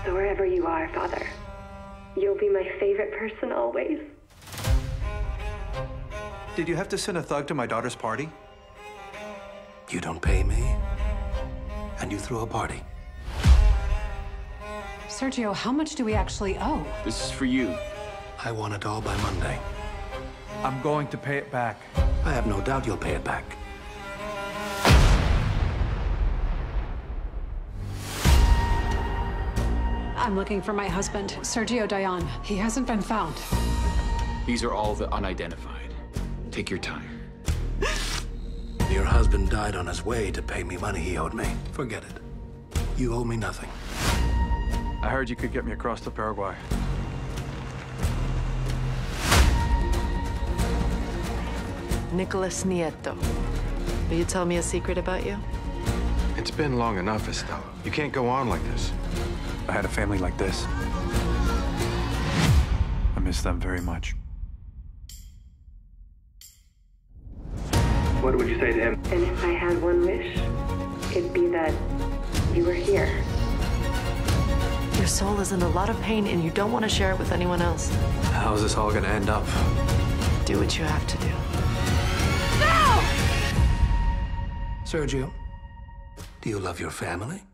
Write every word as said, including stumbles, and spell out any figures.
So wherever you are, Father, you'll be my favorite person always. Did you have to send a thug to my daughter's party? You don't pay me, and you threw a party. Sergio, how much do we actually owe? This is for you. I want it all by Monday. I'm going to pay it back. I have no doubt you'll pay it back. I'm looking for my husband, Sergio Dayan. He hasn't been found. These are all the unidentified. Take your time. Your husband died on his way to pay me money he owed me. Forget it. You owe me nothing. I heard you could get me across to Paraguay. Nicholas Nieto. Will you tell me a secret about you? It's been long enough, Estella. You can't go on like this. I had a family like this. I miss them very much. What would you say to him? And if I had one wish, it'd be that you were here. Your soul is in a lot of pain and you don't want to share it with anyone else. How's this all gonna end up? Do what you have to do. Sergio, do you love your family?